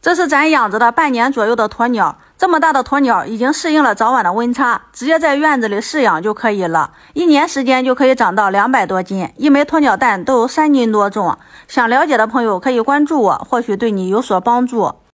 这是咱养着的半年左右的鸵鸟，这么大的鸵鸟已经适应了早晚的温差，直接在院子里饲养就可以了，1年时间就可以长到200多斤，一枚鸵鸟蛋都有3斤多重。想了解的朋友可以关注我，或许对你有所帮助。